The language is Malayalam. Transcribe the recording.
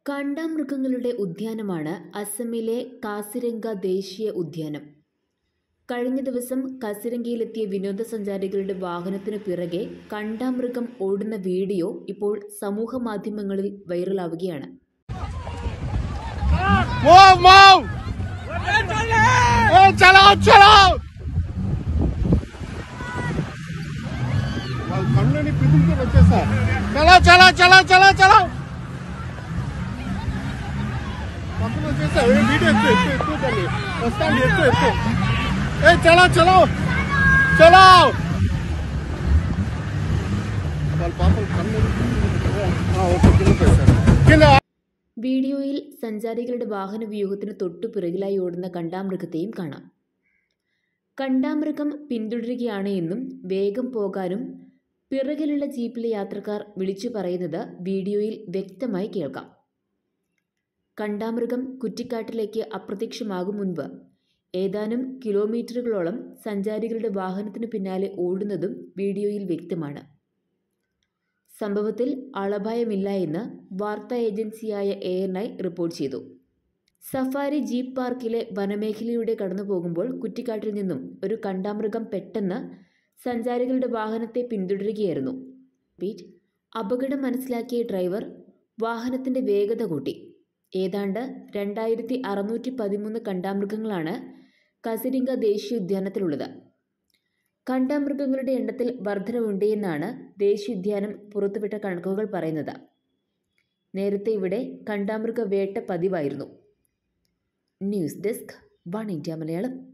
കാണ്ടാമൃഗങ്ങളുടെ ഉദ്യാനമാണ് അസമിലെ കാസിരംഗ ദേശീയ ഉദ്യാനം. കഴിഞ്ഞ ദിവസം കാസിരംഗയിലെത്തിയ വിനോദസഞ്ചാരികളുടെ വാഹനത്തിനു പിറകെ കാണ്ടാമൃഗം ഓടുന്ന വീഡിയോ ഇപ്പോൾ സമൂഹ മാധ്യമങ്ങളിൽ വൈറലാവുകയാണ്. വീഡിയോയിൽ സഞ്ചാരികളുടെ വാഹനവ്യൂഹത്തിന് തൊട്ടുപിറകിലായി ഓടുന്ന കാണ്ടാമൃഗത്തെയും കാണാം. കാണ്ടാമൃഗം പിന്തുടരുകയാണ് എന്നും വേഗം പോകാനും പിറകിലുള്ള ജീപ്പിലെ യാത്രക്കാർ വിളിച്ചു പറയുന്നത് വീഡിയോയിൽ വ്യക്തമായി കേൾക്കാം. കാണ്ടാമൃഗം കുറ്റിക്കാട്ടിലേക്ക് അപ്രത്യക്ഷമാകും മുൻപ് ഏതാനും കിലോമീറ്ററുകളോളം സഞ്ചാരികളുടെ വാഹനത്തിനു പിന്നാലെ ഓടുന്നതും വീഡിയോയിൽ വ്യക്തമാണ്. സംഭവത്തിൽ ആളപായമില്ല എന്ന് വാർത്താ ഏജൻസിയായ ANI റിപ്പോർട്ട് ചെയ്തു. സഫാരി ജീപ്പ് പാർക്കിലെ വനമേഖലയിലൂടെ കടന്നുപോകുമ്പോൾ കുറ്റിക്കാട്ടിൽ നിന്നും ഒരു കാണ്ടാമൃഗം പെട്ടെന്ന് സഞ്ചാരികളുടെ വാഹനത്തെ പിന്തുടരുകയായിരുന്നു. അപകടം മനസ്സിലാക്കിയ ഡ്രൈവർ വാഹനത്തിന്റെ വേഗത കൂട്ടി. ഏതാണ്ട് 2613 കാണ്ടാമൃഗങ്ങളാണ് കാസിരംഗ ദേശീയോദ്യാനത്തിലുള്ളത്. കാണ്ടാമൃഗങ്ങളുടെ എണ്ണത്തിൽ വർധനവുണ്ടെന്നാണ് ദേശീയോദ്യാനം പുറത്തുവിട്ട കണക്കുകൾ പറയുന്നത്. നേരത്തെ ഇവിടെ കാണ്ടാമൃഗ വേട്ട പതിവായിരുന്നു. News desk, one India Malayalam.